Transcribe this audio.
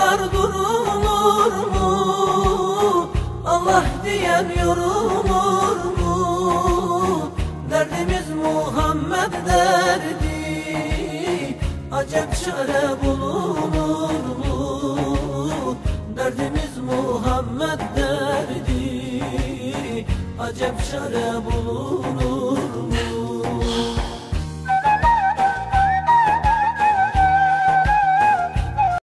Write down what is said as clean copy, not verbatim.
yar durulur mu? Allah diyen yorulur mu? Derdimiz Muhammed derdi, acep çare bulunur mu? Derdimiz Muhammed derdi, acep çare bulunur.